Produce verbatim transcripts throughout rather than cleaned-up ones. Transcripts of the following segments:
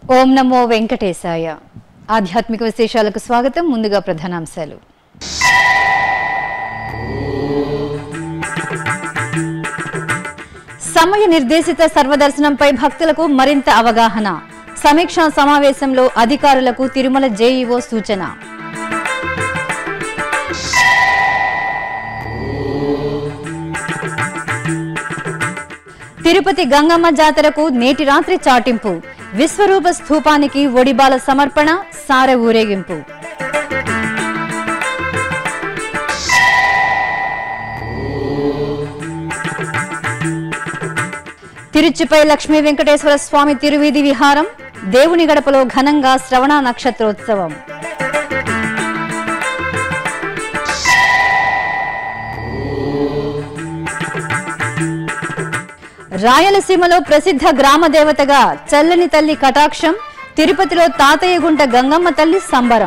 ఓం నమో వెంకటేశాయ. ఆధ్యాత్మిక విశేషాలకు స్వాగతం. ముందుగా ప్రధానాంశాలు. సమయ నిర్దేశిత సర్వదర్శనంపై భక్తులకు మరింత అవగాహన. సమీక్షా సమావేశంలో అధికారులకు తిరుమల జేఈఓ సూచన. తిరుపతి గంగమ్మ జాతరకు నేటి రాత్రి చాటింపు. విశ్వరూప స్థూపానికి ఒడిబాల సమర్పణ, సారె ఊరేగింపు. తిరుచిపై లక్ష్మీ వెంకటేశ్వర స్వామి తిరువీధి విహారం. దేవుని గడపలో ఘనంగా శ్రవణ నక్షత్రోత్సవం. రాయలసీమలో ప్రసిద్ధ గ్రామ దేవతగా చల్లని తల్లి కటాక్షం. తిరుపతిలో తాతయ్యగుంట గంగమ్మ తల్లి సంబరం.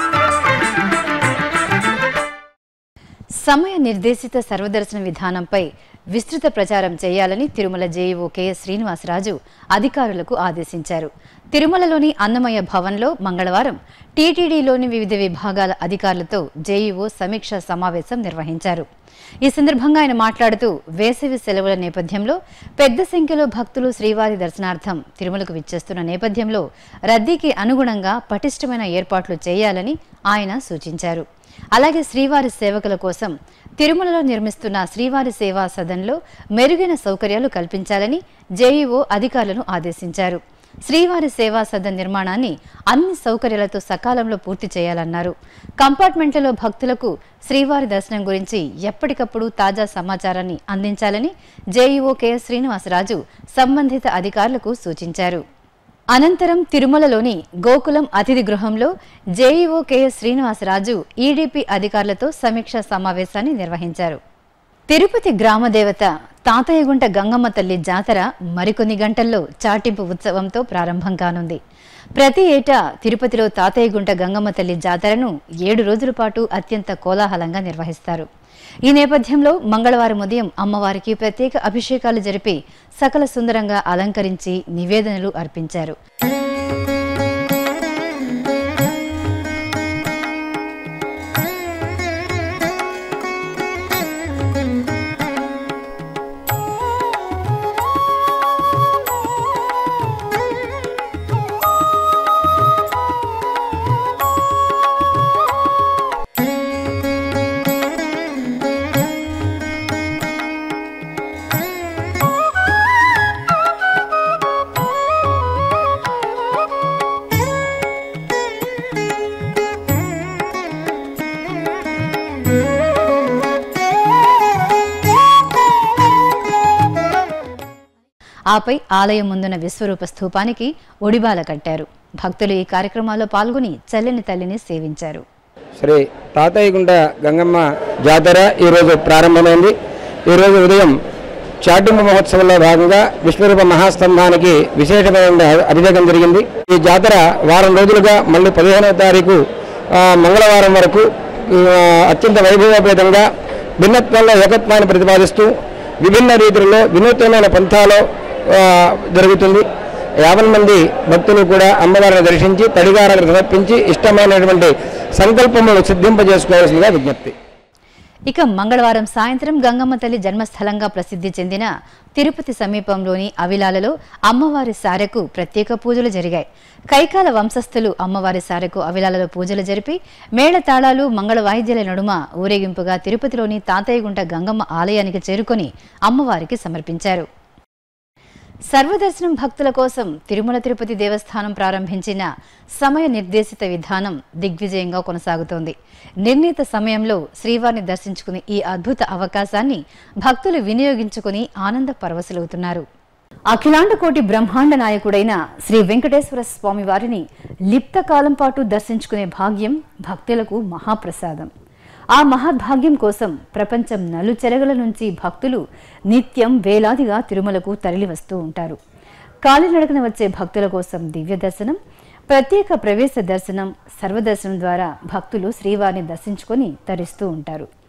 సమయ నిర్దేశిత సర్వదర్శన విధానంపై విస్తృత ప్రచారం చేయాలని తిరుమల జేఈఓ కెఎస్ శ్రీనివాసరాజు అధికారులకు ఆదేశించారు. తిరుమలలోని అన్నమయ్య భవన్లో మంగళవారం టీటీడీలోని వివిధ విభాగాల అధికారులతో జేఈఓ సమీక్షా సమావేశం నిర్వహించారు. ఈ సందర్భంగా ఆయన మాట్లాడుతూ వేసవి సెలవుల నేపథ్యంలో పెద్ద సంఖ్యలో భక్తులు శ్రీవారి దర్శనార్థం తిరుమలకు విచ్చేస్తున్న నేపథ్యంలో రద్దీకి అనుగుణంగా పటిష్టమైన ఏర్పాట్లు చేయాలని ఆయన సూచించారు. అలాగే శ్రీవారి సేవకుల కోసం తిరుమలలో నిర్మిస్తున్న శ్రీవారి సేవా సదన్లో మెరుగైన సౌకర్యాలు కల్పించాలని జేఈఓ అధికారులను ఆదేశించారు. శ్రీవారి సేవా సదన్ నిర్మాణాన్ని అన్ని సౌకర్యాలతో సకాలంలో పూర్తి చేయాలన్నారు. కంపార్ట్మెంట్లలో భక్తులకు శ్రీవారి దర్శనం గురించి ఎప్పటికప్పుడు తాజా సమాచారాన్ని అందించాలని జేఈఓ కెఎస్ శ్రీనివాసరాజు సంబంధిత అధికారులకు సూచించారు. అనంతరం తిరుమలలోని గోకులం అతిథి గృహంలో జేఈఓ కెఎస్ శ్రీనివాసరాజు ఈడీపీ అధికారులతో సమీక్షా సమావేశాన్ని నిర్వహించారు. తిరుపతి గ్రామదేవత తాతయ్యగుంట గంగమ్మ తల్లి జాతర మరికొన్ని గంటల్లో చాటింపు ఉత్సవంతో ప్రారంభం కానుంది. ప్రతి ఏటా తిరుపతిలో తాతయ్యగుంట గంగమ్మ తల్లి జాతరను ఏడు రోజుల పాటు అత్యంత కోలాహలంగా నిర్వహిస్తారు. ఈ నేపథ్యంలో మంగళవారం ఉదయం అమ్మవారికి ప్రత్యేక అభిషేకాలు జరిపి సకల సుందరంగా అలంకరించి నివేదనలు అర్పించారు. ఆపై ఆలయం ముందున్న విశ్వరూప స్థూపానికి ఒడిబాల కట్టారు. భక్తులు ఈ కార్యక్రమాల్లో పాల్గొని చల్లని తల్లిని సేవించారు. శ్రీ తాతయ్యగుంట గంగమ్మ జాతర ఈరోజు ప్రారంభమైంది. ఈరోజు ఉదయం చాటింపు మహోత్సవంలో భాగంగా విశ్వరూప మహాస్తంభానికి విశేషమైన అభిషేకం జరిగింది. ఈ జాతర వారం రోజులుగా మళ్ళీ పదిహేనవ తారీఖు మంగళవారం వరకు అత్యంత వైభవపేతంగా భిన్నత్వంలో ఏకత్వాన్ని ప్రతిపాదిస్తూ విభిన్న రీతుల్లో వినూత్నమైన పంథాలో జరుగుతుంది. యాభై మంది భక్తులు కూడా అమ్మవారిని దర్శించి తడిగారాలను సమర్పించి ఇష్టమైనటువంటి సంకల్పములను సిద్ధింపజేసుకోవాల్సిందిగా విజ్ఞప్తి. ఇక మంగళవారం సాయంత్రం గంగమ్మ తల్లి జన్మస్థలంగా ప్రసిద్ధి చెందిన తిరుపతి సమీపంలోని అవిలాలలో అమ్మవారి సారెకు ప్రత్యేక పూజలు జరిగాయి. కైకాల వంశస్థులు అమ్మవారి సారెకు అవిలాలలో పూజలు జరిపి మేళతాళాలు మంగళ వాయిద్యాల నడుమ ఊరేగింపుగా తిరుపతిలోని తాతయ్యగుంట గంగమ్మ ఆలయానికి చేరుకొని అమ్మవారికి సమర్పించారు. సర్వదర్శనం భక్తుల కోసం తిరుమల తిరుపతి దేవస్థానం ప్రారంభించిన సమయ నిర్దేశిత విధానం దిగ్విజయంగా కొనసాగుతోంది. నిర్ణీత సమయంలో శ్రీవారిని దర్శించుకునే ఈ అద్భుత అవకాశాన్ని భక్తులు వినియోగించుకుని ఆనంద పరవశులవుతున్నారు. అఖిలాండ కోటి బ్రహ్మాండ నాయకుడైన శ్రీ వెంకటేశ్వర స్వామి వారిని లిప్త కాలం పాటు దర్శించుకునే భాగ్యం భక్తులకు మహాప్రసాదం. ఆ మహద్భాగ్యం కోసం ప్రపంచం నలుచెరగల నుంచి భక్తులు నిత్యం వేలాదిగా తిరుమలకు తరలి వస్తూ ఉంటారు. కాలినడకన వచ్చే భక్తుల కోసం దివ్య దర్శనం, ప్రత్యేక ప్రవేశ దర్శనం, సర్వదర్శనం ద్వారా భక్తులు శ్రీవారిని దర్శించుకొని తరిస్తూ ఉంటారు.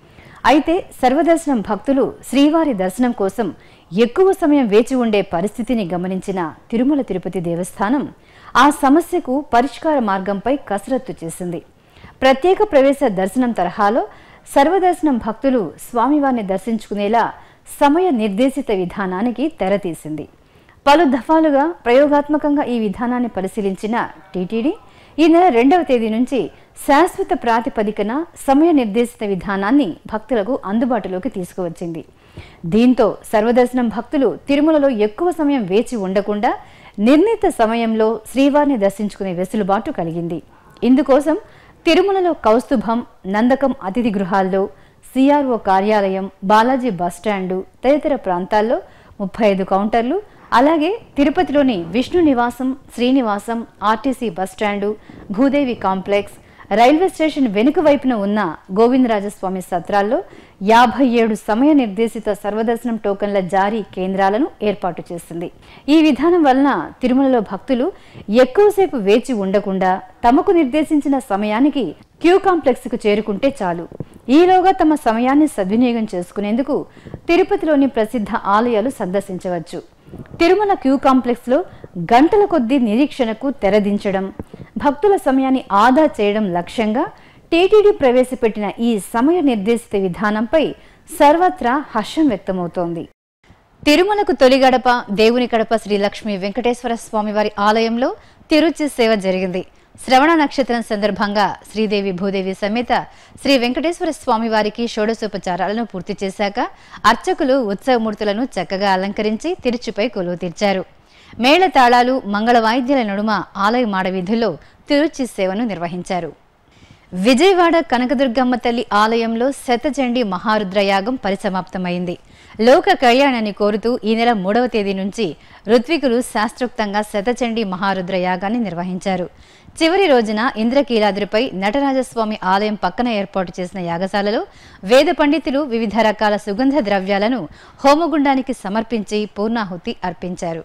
అయితే సర్వదర్శనం భక్తులు శ్రీవారి దర్శనం కోసం ఎక్కువ సమయం వేచి ఉండే పరిస్థితిని గమనించిన తిరుమల తిరుపతి దేవస్థానం ఆ సమస్యకు పరిష్కార మార్గంపై కసరత్తు చేసింది. ప్రత్యేక ప్రవేశ దర్శనం తరహాలో సర్వదర్శనం భక్తులు స్వామివారిని దర్శించుకునేలా సమయ నిర్దేశిత విధానానికి తెరతీసింది. పలు దఫాలుగా ప్రయోగాత్మకంగా ఈ విధానాన్ని పరిశీలించిన టీటీడీ ఈ నెల రెండవ తేదీ నుంచి శాశ్వత ప్రాతిపదికన సమయ నిర్దేశిత విధానాన్ని భక్తులకు అందుబాటులోకి తీసుకువచ్చింది. దీంతో సర్వదర్శనం భక్తులు తిరుమలలో ఎక్కువ సమయం వేచి ఉండకుండా నిర్ణీత సమయంలో శ్రీవారిని దర్శించుకునే వెసులుబాటు కలిగింది. ఇందుకోసం తిరుమలలో కౌస్తుభం, నందకం అతిథి గృహాల్లో, సిఆర్ఓ కార్యాలయం, బాలాజీ బస్టాండు తదితర ప్రాంతాల్లో ముప్పై ఐదు కౌంటర్లు, అలాగే తిరుపతిలోని Vishnu Nivasam, Srinivasam, RTC bus stand, Bhudevi complex, railway station వెనుక వైపున ఉన్న గోవిందరాజస్వామి సత్రాల్లో యాభై ఏడు సమయ నిర్దేశిత సర్వదర్శనం టోకన్ల జారీ కేంద్రాలను ఏర్పాటు చేసింది. ఈ విధానం వలన తిరుమలలో భక్తులు ఎక్కువసేపు వేచి ఉండకుండా తమకు నిర్దేశించిన సమయానికి క్యూ కాంప్లెక్స్ కు చేరుకుంటే చాలు. ఈలోగా తమ సమయాన్ని సద్వినియోగం చేసుకునేందుకు తిరుపతిలోని ప్రసిద్ధ ఆలయాలు సందర్శించవచ్చు. తిరుమల క్యూ కాంప్లెక్స్ లో గంటల కొద్దీ నిరీక్షణకు తెరదించడం, భక్తుల సమయాన్ని ఆదా చేయడం లక్ష్యంగా టీటీడీ ప్రవేశపెట్టిన ఈ సమయ నిర్దేశిత విధానంపై సర్వత్రా హర్షం వ్యక్తమవుతోంది. తిరుమలకు తొలి గడప దేవుని కడప శ్రీ లక్ష్మీ వెంకటేశ్వర స్వామివారి ఆలయంలో తిరుచి సేవ జరిగింది. శ్రవణ నక్షత్రం సందర్భంగా శ్రీదేవి భూదేవి సమేత శ్రీ వెంకటేశ్వర స్వామివారికి షోడశోపచారాలను పూర్తి చేశాక అర్చకులు ఉత్సవమూర్తులను చక్కగా అలంకరించి తిరుచిపై కొలువు తీర్చారు. మేళ తాళాలు, మంగళ వాయిద్యాల నడుమ ఆలయ మాడవీధుల్లో తిరుచి సేవను నిర్వహించారు. విజయవాడ కనకదుర్గమ్మ తల్లి ఆలయంలో శతచండీ మహారుద్రయాగం పరిసమాప్తమైంది. లోక కళ్యాణాన్ని కోరుతూ ఈ నెల మూడవ తేదీ నుంచి ఋత్వికులు శాస్త్రోక్తంగా శతచండీ మహారుద్ర యాగాన్ని నిర్వహించారు. చివరి రోజున ఇంద్రకీలాద్రిపై నటరాజస్వామి ఆలయం పక్కన ఏర్పాటు చేసిన యాగశాలలో వేద పండితులు వివిధ రకాల సుగంధ ద్రవ్యాలను హోమగుండానికి సమర్పించి పూర్ణాహుతి అర్పించారు.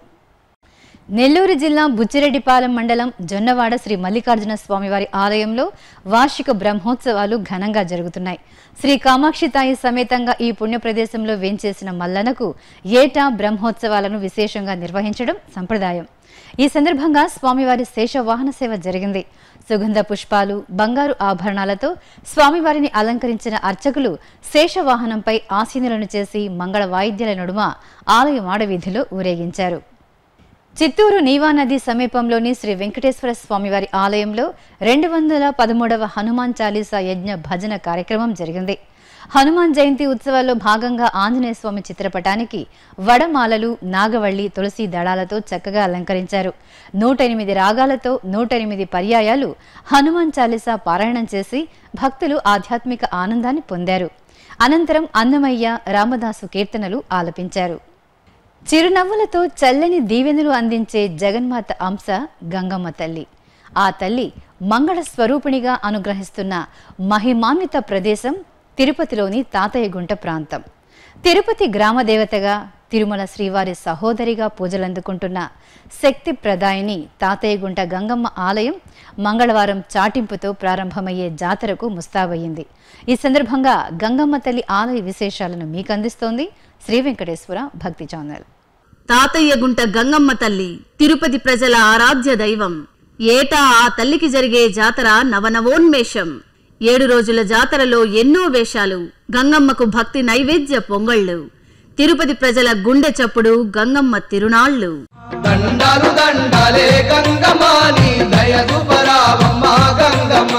నెల్లూరు జిల్లా బుచ్చిరెడ్డిపాలెం మండలం జొన్నవాడ శ్రీ మల్లికార్జున స్వామివారి ఆలయంలో వార్షిక బ్రహ్మోత్సవాలు ఘనంగా జరుగుతున్నాయి. శ్రీ కామాక్షితాయి సమేతంగా ఈ పుణ్య ప్రదేశంలో వేంచేసిన మల్లనకు ఏటా బ్రహ్మోత్సవాలను విశేషంగా నిర్వహించడం సంప్రదాయం. ఈ సందర్భంగా స్వామివారి శేషవాహన సేవ జరిగింది. సుగంధ పుష్పాలు, బంగారు ఆభరణాలతో స్వామివారిని అలంకరించిన అర్చకులు శేషవాహనంపై ఆసీనులను చేసి మంగళ వాయిద్యాల నడుమ ఆలయ మాడవీధిలో ఊరేగించారు. చిత్తూరు నీవా నది సమీపంలోని శ్రీ వెంకటేశ్వర స్వామివారి ఆలయంలో రెండు వందల పదమూడవ హనుమాన్ చాలీసా యజ్ఞ భజన కార్యక్రమం జరిగింది. హనుమాన్ జయంతి ఉత్సవాల్లో భాగంగా ఆంజనేయ స్వామి చిత్రపటానికి వడమాలలు, నాగవల్లి, తులసి దళాలతో చక్కగా అలంకరించారు. నూట ఎనిమిది రాగాలతో నూట ఎనిమిది పర్యాయాలు హనుమాన్ చాలీసా పారాయణం చేసి భక్తులు ఆధ్యాత్మిక ఆనందాన్ని పొందారు. అనంతరం అన్నమయ్య, రామదాసు కీర్తనలు ఆలపించారు. చిరునవ్వులతో చల్లని దీవెనలు అందించే జగన్మాత అంశ గంగమ్మ తల్లి. ఆ తల్లి మంగళ స్వరూపిణిగా అనుగ్రహిస్తున్న మహిమాన్విత ప్రదేశం తిరుపతిలోని తాతయ్యగుంట ప్రాంతం. తిరుపతి గ్రామదేవతగా, తిరుమల శ్రీవారి సహోదరిగా పూజలందుకుంటున్న శక్తి ప్రదాయిని తాతయ్యగుంట గంగమ్మ ఆలయం మంగళవారం చాటింపుతో ప్రారంభమయ్యే జాతరకు ముస్తాబయ్యింది. ఈ సందర్భంగా గంగమ్మ తల్లి ఆలయ విశేషాలను మీకు అందిస్తోంది శ్రీ వెంకటేశ్వర భక్తి ఛానల్. తాతయ్యగుంట గంగమ్మ తల్లి తిరుపతి ప్రజల ఆరాధ్య దైవం. ఏటా ఆ తల్లికి జరిగే జాతర నవనవోన్మేషం. ఏడు రోజుల జాతరలో ఎన్నో వేషాలు, గంగమ్మకు భక్తి నైవేద్య పొంగళ్ళు, తిరుపతి ప్రజల గుండె చప్పుడు గంగమ్మ తిరునాళ్లు. దండాలు దండాలే గంగమ్మ, నీ దయ చూపరావమ్మ గంగమ్మ.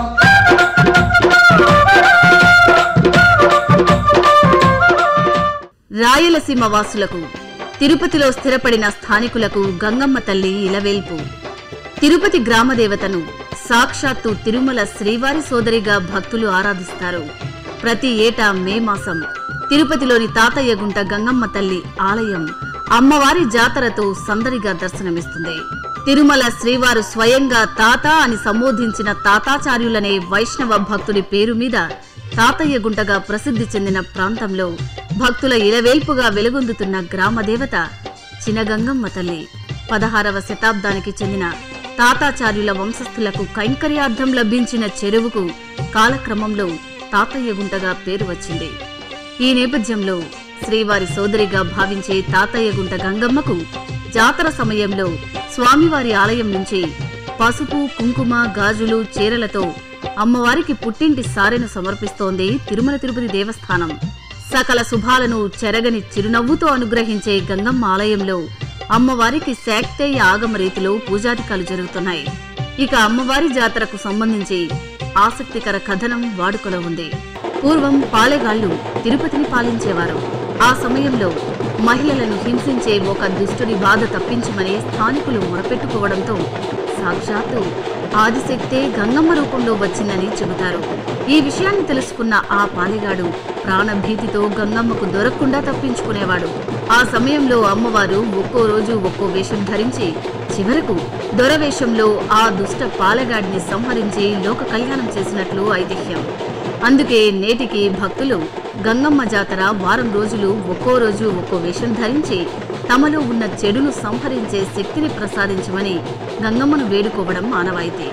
రాయలసీమ వాసులకు, తిరుపతిలో స్థిరపడిన స్థానికులకు గంగమ్మ తల్లి ఇలవేల్పు. తిరుపతి గ్రామదేవతను సాక్షాత్తు తిరుమల శ్రీవారి సోదరిగా భక్తులు ఆరాధిస్తారు. ప్రతి ఏటా మే మాసం తిరుపతిలోని తాతయ్యగుంట గంగమ్మ తల్లి ఆలయం అమ్మవారి జాతరతో సందడిగా దర్శనమిస్తుంది. తిరుమల శ్రీవారు స్వయంగా తాత అని సంబోధించిన తాతాచార్యులనే వైష్ణవ భక్తుడి పేరు మీద తాతయ్యగుంటగా ప్రసిద్ధి చెందిన ప్రాంతంలో భక్తుల ఇలవేల్పుగా వెలుగొందుతున్న గ్రామదేవత చినగంగమ్మ తల్లి. పదహారవ శతాబ్దానికి చెందిన తాతాచార్యుల వంశస్థులకు కైంకర్యార్థం లభించిన చెరువుకు కాలక్రమంలో తాతయ్య గుంటగా పేరు వచ్చింది. ఈ నేపథ్యంలో శ్రీవారి సోదరిగా భావించే తాతయ్య గుంట గంగమ్మకు జాతర సమయంలో స్వామివారి ఆలయం నుంచి పసుపు, కుంకుమ, గాజులు, చీరలతో అమ్మవారికి పుట్టింటి సారెను సమర్పిస్తోంది తిరుమల తిరుపతి దేవస్థానం. సకల శుభాలను చెరగని చిరునవ్వుతో అనుగ్రహించే గంగమ్మ ఆలయంలో అమ్మవారికి శాక్తేయ ఆగమ రీతిలో పూజాధికాలు జరుగుతున్నాయి. ఇక అమ్మవారి జాతరకు సంబంధించి ఆసక్తికర కథనం వాడుకలో ఉంది. పూర్వం పాలెగాళ్లు తిరుపతిని పాలించేవారు. ఆ సమయంలో మహిళలను హింసించే ఒక దుష్టుడి బాధ తప్పించమని స్థానికులు మొరపెట్టుకోవడంతో సాక్షాత్తు ఆదిశక్తే గంగమ్మ రూపంలో వచ్చిందని చెబుతారు. ఈ విషయాన్ని తెలుసుకున్న ఆ పాలెగాడు ప్రాణభీతితో గంగమ్మకు దొరకకుండా తప్పించుకునేవాడు. ఆ సమయంలో అమ్మవారు ఒక్కో రోజు ఒక్కో వేషం ధరించి చివరకు దొరవేషంలో ఆ దుష్ట పాలెగాడిని సంహరించి లోక కళ్యాణం చేసినట్లు ఐతిహ్యం. అందుకే నేటికి భక్తులు గంగమ్మ జాతర వారం రోజులు ఒక్కో రోజు ఒక్కో వేషం ధరించి తమలో ఉన్న చెడును సంహరించే శక్తిని ప్రసాదించమని గంగమ్మను వేడుకోవడం ఆనవాయితీ.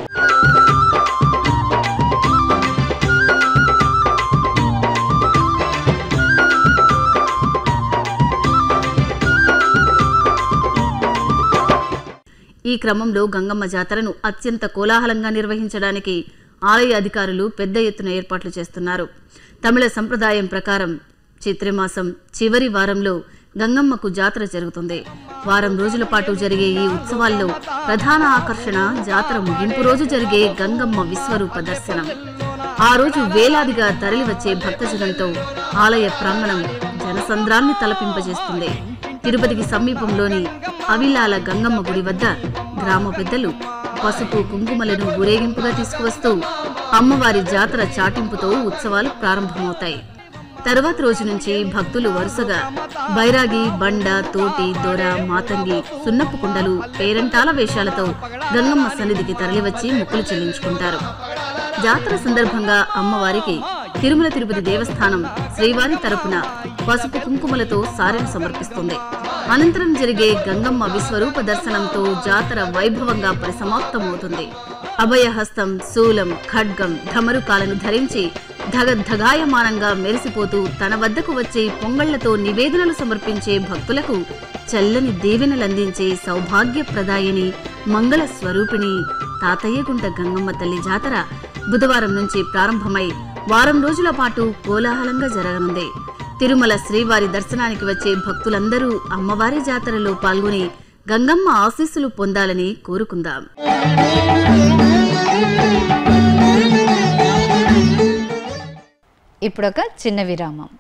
ఈ క్రమంలో గంగమ్మ జాతరను అత్యంత కోలాహలంగా నిర్వహించడానికి ఆలయ అధికారులు పెద్ద ఎత్తున ఏర్పాట్లు చేస్తున్నారు. తమిళ సంప్రదాయం ప్రకారం చిత్రమాసం చివరి వారంలో గంగమ్మకు జాతర జరుగుతుంది. వారం రోజుల పాటు జరిగే ఈ ఉత్సవాల్లో ప్రధాన ఆకర్షణ జాతర ముగింపు రోజు జరిగే గంగమ్మ విశ్వరూప దర్శనం. ఆ రోజు వేలాదిగా తరలివచ్చే భక్తజనంతో ఆలయ ప్రాంగణం జనసంద్రాన్ని తలపింపజేస్తుంది. తిరుపతికి సమీపంలోని అవిలాల గంగమ్మ గుడి వద్ద గ్రామ పెద్దలు పసుపు, కుంకుమలను ఊరేగింపుగా తీసుకువస్తూ అమ్మవారి జాతర చాటింపుతో ఉత్సవాలు ప్రారంభమవుతాయి. తర్వాత రోజు నుంచి భక్తులు వరుసగా బైరాగి, బండ, తోటి, దొర, మాతంగి, సున్నపు కుండలు, పేరంటాల వేషాలతో గంగమ్మ సన్నిధికి తరలివచ్చి మొక్కులు చెల్లించుకుంటారు. జాతర సందర్భంగా అమ్మవారికి తిరుమల తిరుపతి దేవస్థానం శ్రీవారి తరపున పసుపు కుంకుమలతో సారెను సమర్పిస్తుంది. అనంతరం జరిగే గంగమ్మ విశ్వరూప దర్శనంతో జాతర వైభవంగా పరిసమాప్తమవుతుంది. అభయహస్తం, శూలం, ఖడ్గం, ఢమరుకాలను ధరించి ధగధగాయమానంగా మెరిసిపోతూ తన వద్దకు వచ్చే పొంగళ్లతో నివేదనలు సమర్పించే భక్తులకు చల్లని దీవెనలందించే సౌభాగ్యప్రదాయిని, మంగళ స్వరూపిణి తాతయ్యగుంట గంగమ్మ తల్లి జాతర బుధవారం నుంచి ప్రారంభమై వారం రోజుల పాటు కోలాహలంగా జరగనుంది. తిరుమల శ్రీవారి దర్శనానికి వచ్చే భక్తులందరూ అమ్మవారి జాతరలో పాల్గొని గంగమ్మ ఆశీస్సులు పొందాలని కోరుకుందాం. ఇప్పుడొక చిన్న విరామం.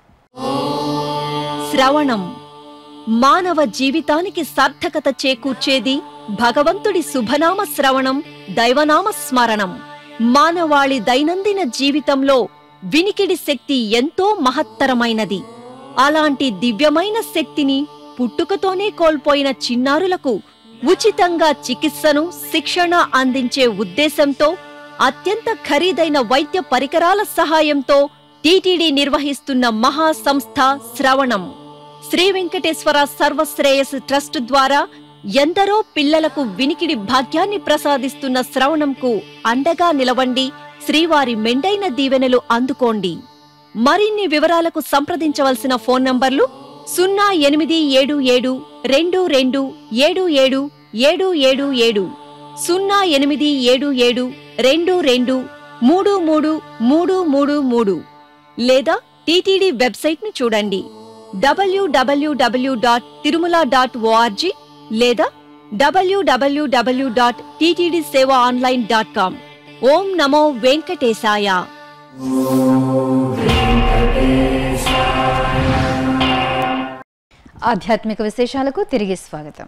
శ్రవణం మానవ జీవితానికి సార్థకత చేకూర్చేది భగవంతుడి శుభనామ శ్రవణం, దైవనామ స్మరణం. మానవాళి దైనందిన జీవితంలో వినికిడి శక్తి ఎంతో మహత్తరమైనది. అలాంటి దివ్యమైన శక్తిని పుట్టుకతోనే కోల్పోయిన చిన్నారులకు ఉచితంగా చికిత్సను, శిక్షణ అందించే ఉద్దేశంతో అత్యంత ఖరీదైన వైద్య పరికరాల సహాయంతో టీటీడీ నిర్వహిస్తున్న మహా సంస్థ శ్రవణం. శ్రీ వెంకటేశ్వర సర్వశ్రేయస్ ట్రస్ట్ ద్వారా ఎందరో పిల్లలకు వినికిడి భాగ్యాన్ని ప్రసాదిస్తున్న శ్రవణంకు అండగా నిలవండి. శ్రీవారి మెండైన దీవెనలు అందుకోండి. మరిన్ని వివరాలకు సంప్రదించవలసిన ఫోన్ నంబర్లు సున్నా ఎనిమిది ఏడు ఏడు రెండు రెండు ఏడు ఏడు ఏడు ఏడు ఏడు, సున్నా ఎనిమిది ఏడు ఏడు రెండు రెండు మూడు మూడు మూడు మూడు మూడు, లేదా టీటీడీ వెబ్సైట్ ను చూడండి W W W dot Tirumala dot O R G లేదా W W W dot TTD Seva online dot com. ఓం నమో వెంకటేశాయ. ఆధ్యాత్మిక విశేషాలకు తిరిగి స్వాగతం.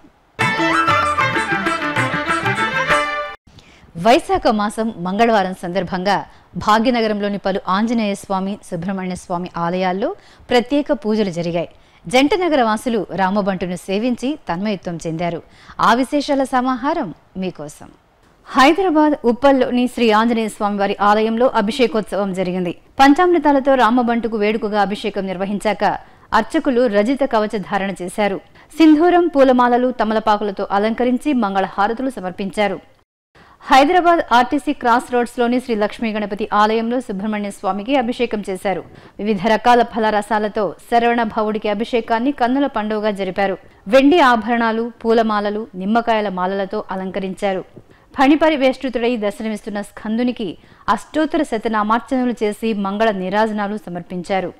వైశాఖ మాసం మంగళవారం సందర్భంగా భాగ్యనగరంలోని పలు ఆంజనేయ స్వామి, సుబ్రహ్మణ్య స్వామి ఆలయాల్లో ప్రత్యేక పూజలు జరిగాయి. జంటనగర వాసులు రామబంటును సేవించి తన్మయత్వం చెందారు. ఆ విశేషాల సమాహారం మీకోసం. హైదరాబాద్ ఉప్పల్లోని శ్రీ ఆంజనేయ స్వామి వారి ఆలయంలో అభిషేకోత్సవం జరిగింది. పంచామృతాలతో రామబంటుకు వేడుకగా అభిషేకం నిర్వహించాక అర్చకులు రజిత కవచ ధారణ చేశారు. సింధూరం, పూలమాలలు, తమలపాకులతో అలంకరించి మంగళహారతులు సమర్పించారు. హైదరాబాద్ ఆర్టీసీ క్రాస్ రోడ్స్ లోని శ్రీ లక్ష్మీ గణపతి ఆలయంలో సుబ్రహ్మణ్య స్వామికి అభిషేకం చేశారు. వివిధ రకాల ఫలరసాలతో శరవణ భవుడికి అభిషేకాన్ని కన్నుల పండుగగా జరిపారు. వెండి ఆభరణాలు, పూలమాలలు, నిమ్మకాయల మాలలతో అలంకరించారు. ఫణిపరివేష్టితుడై దర్శనమిస్తున్న స్కందునికి అష్టోత్తర శతనామార్చనలు చేసి మంగళ నీరాజనాలు సమర్పించారు.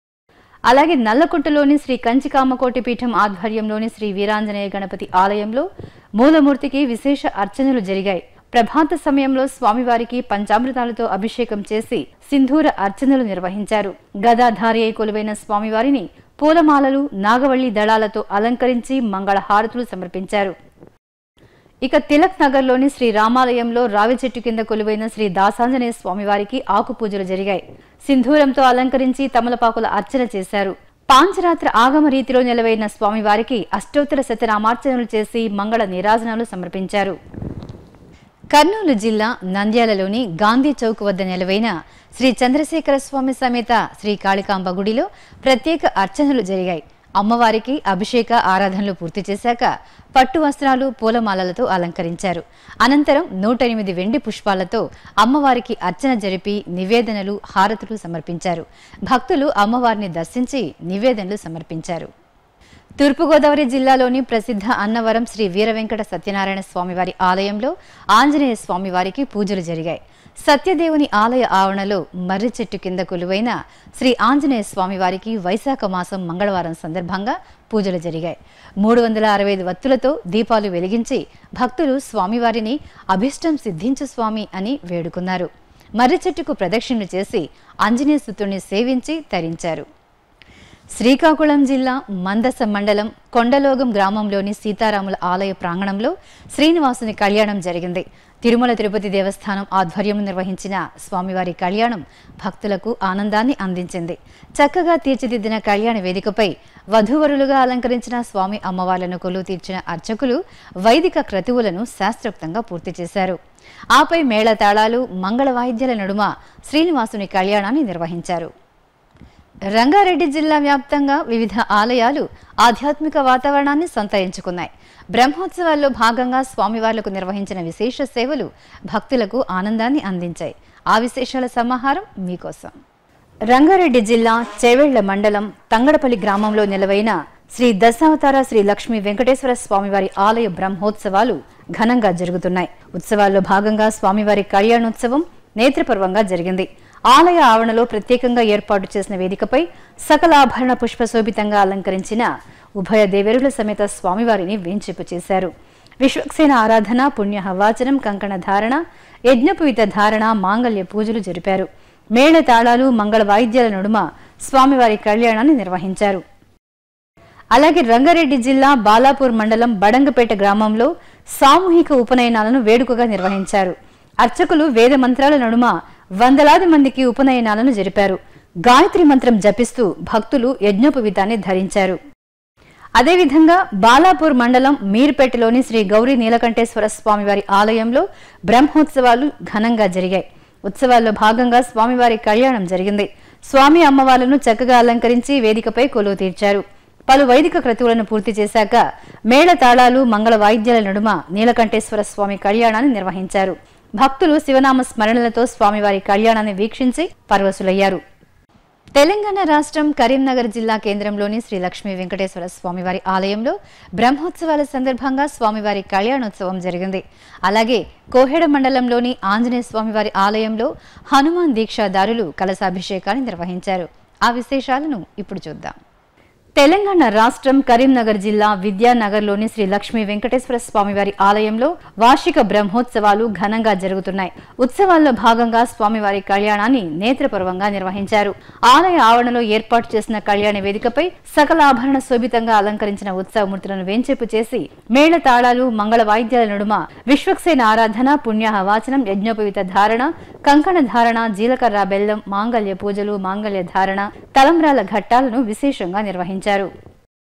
అలాగే నల్లకుంటలోని శ్రీ కంచికామకోటి పీఠం ఆధ్వర్యంలోని శ్రీ వీరాంజనేయ గణపతి ఆలయంలో మూలమూర్తికి విశేష అర్చనలు జరిగాయి. ప్రభాత సమయంలో స్వామివారికి పంచామృతాలతో అభిషేకం చేసి సింధూర అర్చనలు నిర్వహించారు. గదాధారి అయి కొలువైన స్వామివారిని పూలమాలలు, నాగవల్లి దళాలతో అలంకరించి మంగళహారతులు సమర్పించారు. ఇక తిలక్ నగర్లోని శ్రీ రామాలయంలో రావి చెట్టు కింద కొలువైన శ్రీ దాసాంజనేయ స్వామివారికి ఆకు పూజలు జరిగాయి. సింధూరంతో అలంకరించి తమలపాకుల అర్చన చేశారు. పాంచరాత్ర ఆగమ రీతిలో నిలవైన స్వామివారికి అష్టోత్తర శతనామార్చనలు చేసి మంగళ నీరాజనాలు సమర్పించారు. కర్నూలు జిల్లా నంద్యాలలోని గాంధీ చౌక్ వద్ద నిలవైన శ్రీ చంద్రశేఖర స్వామి సమేత శ్రీ కాళికాంబ గుడిలో ప్రత్యేక అర్చనలు జరిగాయి. అమ్మవారికి అభిషేక ఆరాధనలు పూర్తి చేశాక పట్టు వస్త్రాలు, పూలమాలలతో అలంకరించారు. అనంతరం నూట ఎనిమిది వెండి పుష్పాలతో అమ్మవారికి అర్చన జరిపి నివేదనలు, హారతులు సమర్పించారు. భక్తులు అమ్మవారిని దర్శించి నివేదనలు సమర్పించారు. తూర్పుగోదావరి జిల్లాలోని ప్రసిద్ధ అన్నవరం శ్రీ వీర వెంకట సత్యనారాయణ స్వామివారి ఆలయంలో ఆంజనేయ స్వామివారికి పూజలు జరిగాయి. సత్యదేవుని ఆలయ ఆవరణలో మర్రి చెట్టు కింద కొలువైన శ్రీ ఆంజనేయ స్వామివారికి వైశాఖ మాసం మంగళవారం సందర్భంగా పూజలు జరిగాయి. మూడు వందల అరవై ఐదు వత్తులతో దీపాలు వెలిగించి భక్తులు స్వామివారిని అభిష్టం సిద్ధించు స్వామి అని వేడుకున్నారు. మర్రి చెట్టుకు ప్రదక్షిణలు చేసి ఆంజనేయ సుతుడిని సేవించి తరించారు. శ్రీకాకుళం జిల్లా మందస మండలం కొండలోగం గ్రామంలోని సీతారాముల ఆలయ ప్రాంగణంలో శ్రీనివాసుని కళ్యాణం జరిగింది. తిరుమల తిరుపతి దేవస్థానం ఆధ్వర్యంలో నిర్వహించిన స్వామివారి కళ్యాణం భక్తులకు ఆనందాన్ని అందించింది. చక్కగా తీర్చిదిద్దిన కళ్యాణ వేదికపై వధూవరులుగా అలంకరించిన స్వామి అమ్మవార్లను కొలువు తీర్చిన అర్చకులు వైదిక క్రతువులను శాస్త్రోక్తంగా పూర్తి చేశారు. ఆపై మేళతాళాలు, మంగళ వాయిద్యాల నడుమ శ్రీనివాసుని కళ్యాణాన్ని నిర్వహించారు. రంగారెడ్డి జిల్లా వ్యాప్తంగా వివిధ ఆలయాలు ఆధ్యాత్మిక వాతావరణాన్ని సంతరించుకున్నాయి. బ్రహ్మోత్సవాల్లో భాగంగా స్వామివార్లకు నిర్వహించిన విశేష సేవలు భక్తులకు ఆనందాన్ని అందించాయి. ఆ విశేషాల సమాహారం మీకోసం. రంగారెడ్డి జిల్లా చేవెళ్ల మండలం తంగడపల్లి గ్రామంలో నిలవైన శ్రీ దశావతార శ్రీ లక్ష్మీ వెంకటేశ్వర స్వామివారి ఆలయ బ్రహ్మోత్సవాలు ఘనంగా జరుగుతున్నాయి. ఉత్సవాల్లో భాగంగా స్వామివారి కళ్యాణోత్సవం నేత్రపర్వంగా జరిగింది. ఆలయ ఆవరణలో ప్రత్యేకంగా ఏర్పాటు చేసిన వేదికపై సకలాభరణ పుష్పశోభితంగా అలంకరించిన ఉభయ దేవేరుల సమేత స్వామివారిని వేంచేపు చేశారు. విశ్వక్సేన ఆరాధన, పుణ్యహవాచనం, కంకణ ధారణ, యజ్ఞపుయిత ధారణ, మాంగళ్య పూజలు జరిపారు. మేళ తాళాలు, మంగళ వాయిద్యాల నడుమ స్వామివారి కళ్యాణాన్ని నిర్వహించారు. అలాగే రంగారెడ్డి జిల్లా బాలాపూర్ మండలం బడంగపేట గ్రామంలో సామూహిక ఉపనయనాలను వేడుకగా నిర్వహించారు. అర్చకులు వేద మంత్రాల నడుమ వందలాది మందికి ఉపనయనాలను జరిపారు. గాయత్రి మంత్రం జపిస్తూ భక్తులు యజ్ఞోపవీతాన్ని ధరించారు. అదేవిధంగా బాలాపూర్ మండలం మీర్పేటలోని శ్రీ గౌరీ నీలకంఠేశ్వర స్వామివారి ఆలయంలో బ్రహ్మోత్సవాలు ఘనంగా జరిగాయి. ఉత్సవాల్లో భాగంగా స్వామివారి కళ్యాణం జరిగింది. స్వామి అమ్మవార్లను చక్కగా అలంకరించి వేదికపై కొలువు తీర్చారు. పలు వైదిక క్రతువులను పూర్తి చేశాక మేళ తాళాలు, మంగళ వాయిద్యాల నడుమ నీలకంఠేశ్వర స్వామి కళ్యాణాన్ని నిర్వహించారు. భక్తులు శివనామ స్మరణలతో స్వామివారి కళ్యాణాన్ని వీక్షించి పరవశులయ్యారు. తెలంగాణ రాష్ట్రం కరీంనగర్ జిల్లా కేంద్రంలోని శ్రీ లక్ష్మీ వెంకటేశ్వర స్వామివారి ఆలయంలో బ్రహ్మోత్సవాల సందర్భంగా స్వామివారి కళ్యాణోత్సవం జరిగింది. అలాగే కోహెడ మండలంలోని ఆంజనేయ స్వామివారి ఆలయంలో హనుమాన్ దీక్షాదారులు కలశాభిషేకాన్ని నిర్వహించారు. ఆ విశేషాలను ఇప్పుడు చూద్దాం. తెలంగాణ రాష్ట్రం కరీంనగర్ జిల్లా విద్యానగర్లోని శ్రీ లక్ష్మీ వెంకటేశ్వర స్వామివారి ఆలయంలో వార్షిక బ్రహ్మోత్సవాలు ఘనంగా జరుగుతున్నాయి. ఉత్సవాల్లో భాగంగా స్వామివారి కళ్యాణాన్ని నేత్రపర్వంగా నిర్వహించారు. ఆలయ ఆవరణలో ఏర్పాటు చేసిన కళ్యాణ వేదికపై సకల ఆభరణ శోభితంగా అలంకరించిన ఉత్సవమూర్తులను వేంచేపు చేసి మేళ తాళాలు, మంగళ వాయిద్యాల నడుమ విశ్వక్సేన ఆరాధన, పుణ్యహవాచనం, యజ్ఞోపవీత ధారణ, కంకణ ధారణ, జీలకర్ర బెల్లం, మాంగళ్య పూజలు, మాంగళ్య ధారణ, తలంబ్రాల ఘట్టాలను విశేషంగా నిర్వహించారు.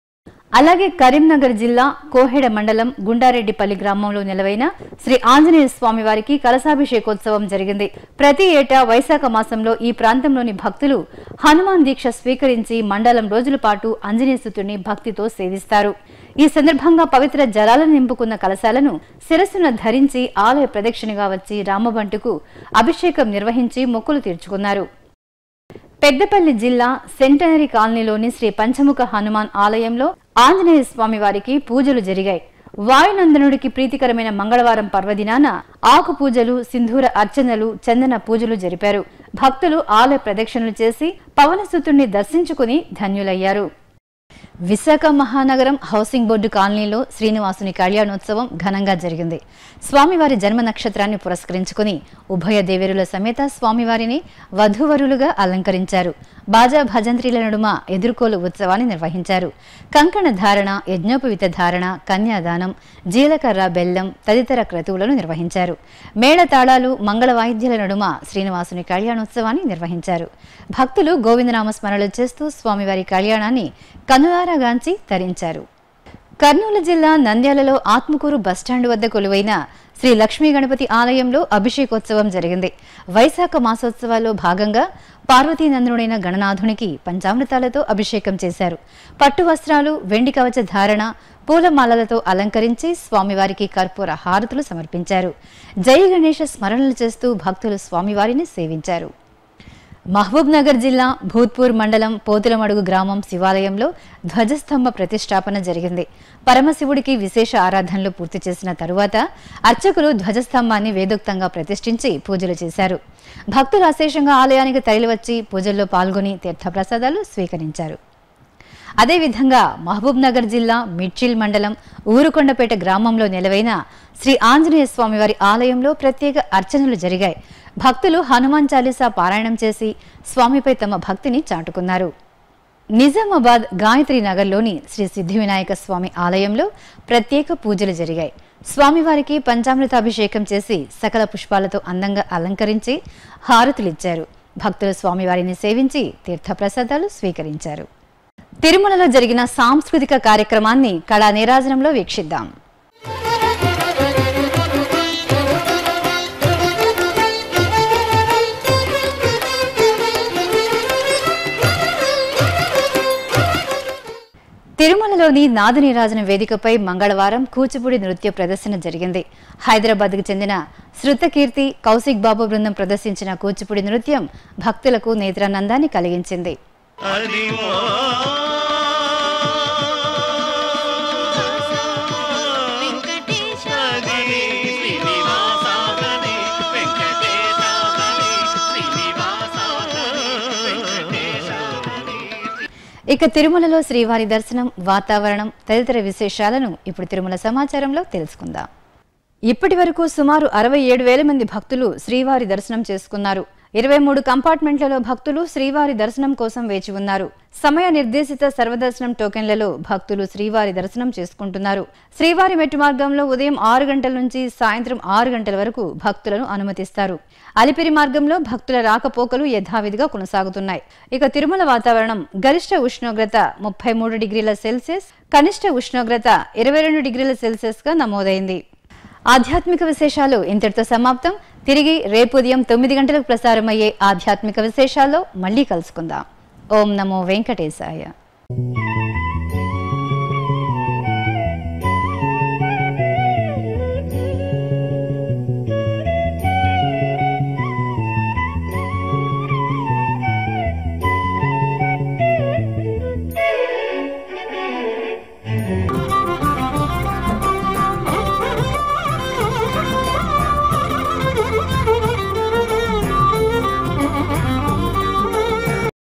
అలాగే కరీంనగర్ జిల్లా కోహెడ మండలం గుండారెడ్డిపల్లి గ్రామంలో నెలవైన శ్రీ ఆంజనేయ స్వామి వారికి కలశాభిషేకోత్సవం జరిగింది. ప్రతి ఏటా వైశాఖ మాసంలో ఈ ప్రాంతంలోని భక్తులు హనుమాన్ దీక్ష స్వీకరించి మండలం రోజుల పాటు ఆంజనేయసుతుడిని భక్తితో సేవిస్తారు. ఈ సందర్భంగా పవిత్ర జలాలను నింపుకున్న కలశాలను శిరస్సున ధరించి ఆలయ ప్రదక్షిణగా వచ్చి రామబంటుకు అభిషేకం నిర్వహించి మొక్కులు తీర్చుకున్నారు. పెద్దపల్లి జిల్లా సెంటనరీ కాలనీలోని శ్రీ పంచముఖ హనుమాన్ ఆలయంలో ఆంజనేయ స్వామి వారికి పూజలు జరిగాయి. వాయునందనుడికి ప్రీతికరమైన మంగళవారం పర్వదినాన ఆకు పూజలు, సింధూర అర్చనలు, చందన పూజలు జరిపారు. భక్తులు ఆలయ ప్రదక్షిణలు చేసి పవనసుతుడిని దర్శించుకుని ధన్యులయ్యారు. విశాఖ మహానగరం హౌసింగ్ బోర్డు కాలనీలో శ్రీనివాసుని కళ్యాణోత్సవం ఘనంగా జరిగింది. స్వామివారి జన్మ నక్షత్రాన్ని పురస్కరించుకుని ఉభయ దేవేరుల సమేత స్వామివారిని వధూవరులుగా అలంకరించారు. బాజా భజంత్రీల నడుమ ఎదుర్కోలు ఉత్సవాన్ని నిర్వహించారు. కంకణ ధారణ, యజ్ఞోపవిత ధారణ, కన్యాదానం, జీలకర్ర, బెల్లం తదితర క్రతువులను నిర్వహించారు. మేళతాళాలు, మంగళ వాయిద్యాల నడుమ శ్రీనివాసుని కళ్యాణోత్సవాన్ని నిర్వహించారు. భక్తులు గోవిందనామ స్మరణలు చేస్తూ స్వామివారి కళ్యాణాన్ని కనులారాగాంచి తరించారు. కర్నూలు జిల్లా నంద్యాలలో ఆత్మకూరు బస్టాండ్ వద్ద కొలువైన శ్రీ లక్ష్మీ గణపతి ఆలయంలో అభిషేకోత్సవం జరిగింది. వైశాఖ మాసోత్సవాల్లో భాగంగా పార్వతీనందనుడైన గణనాథునికి పంచామృతాలతో అభిషేకం చేశారు. పట్టు వస్త్రాలు, వెండి కవచ ధారణ, పూలమాలలతో అలంకరించి స్వామివారికి కర్పూర హారతులు సమర్పించారు. జయ గణేష స్మరణలు చేస్తూ భక్తులు స్వామివారిని సేవించారు. మహబూబ్ నగర్ జిల్లా భూత్పూర్ మండలం పోతులమడుగు గ్రామం శివాలయంలో ధ్వజస్తంభ ప్రతిష్టాపన జరిగింది. పరమశివుడికి విశేష ఆరాధనలు పూర్తి చేసిన తరువాత అర్చకులు ధ్వజస్తంభాన్ని వేదోక్తంగా ప్రతిష్ఠించి పూజలు చేశారు. భక్తులు అశేషంగా ఆలయానికి తరలివచ్చి పూజల్లో పాల్గొని తీర్థప్రసాదాలు స్వీకరించారు. అదేవిధంగా మహబూబ్ నగర్ జిల్లా మిడ్చిల్ మండలం ఊరుకొండపేట గ్రామంలో నెలవైన శ్రీ ఆంజనేయ స్వామివారి ఆలయంలో ప్రత్యేక అర్చనలు జరిగాయి. భక్తులు హనుమాన్ చాలీసా పారాయణం చేసి స్వామిపై తమ భక్తిని చాటుకున్నారు. నిజామాబాద్ గాయత్రి నగర్లోని శ్రీ సిద్ధి వినాయక స్వామి ఆలయంలో ప్రత్యేక పూజలు జరిగాయి. స్వామివారికి పంచామృతాభిషేకం చేసి సకల పుష్పాలతో అందంగా అలంకరించి హారతులిచ్చారు. భక్తులు స్వామివారిని సేవించి తీర్థప్రసాదాలు స్వీకరించారు. తిరుమలలో జరిగిన సాంస్కృతిక కార్యక్రమాన్ని కళా నీరాజనంలో వీక్షిద్దాం. తిరుమలలోని నాదనీరాజన వేదికపై మంగళవారం కూచిపూడి నృత్య ప్రదర్శన జరిగింది. హైదరాబాద్కు చెందిన శృతకీర్తి, కౌశిక్ బాబు బృందం ప్రదర్శించిన కూచిపూడి నృత్యం భక్తులకు నేత్రానందాన్ని కలిగించింది. ఇక తిరుమలలో శ్రీవారి దర్శనం, వాతావరణం తదితర విశేషాలను ఇప్పుడు తిరుమల సమాచారంలో తెలుసుకుందాం. ఇప్పటి వరకు సుమారు అరవై ఏడు వేల మంది భక్తులు శ్రీవారి దర్శనం చేసుకున్నారు. ఇరవై మూడు కంపార్ట్మెంట్లలో భక్తులు శ్రీవారి దర్శనం కోసం వేచి ఉన్నారు. సమయ నిర్దేశిత సర్వదర్శనం టోకెన్లలో భక్తులు శ్రీవారి దర్శనం చేసుకుంటున్నారు. శ్రీవారి మెట్టు మార్గంలో ఉదయం ఆరు గంటల నుంచి సాయంత్రం ఆరు గంటల వరకు భక్తులను అనుమతిస్తారు. అలిపిరి మార్గంలో భక్తుల రాకపోకలు యథావిధిగా కొనసాగుతున్నాయి. ఇక తిరుమల వాతావరణం గరిష్ట ఉష్ణోగ్రత ముప్పై మూడు డిగ్రీల సెల్సియస్, కనిష్ట ఉష్ణోగ్రత ఇరవై రెండు డిగ్రీల సెల్సియస్ గా నమోదైంది. ఆధ్యాత్మిక విశేషాలు ఇంతటితో సమాప్తం. తిరిగి రేపు ఉదయం తొమ్మిది గంటలకు ప్రసారమయ్యే ఆధ్యాత్మిక విశేషాల్లో మళ్ళీ కలుసుకుందాం. ఓం నమో వెంకటేశాయ.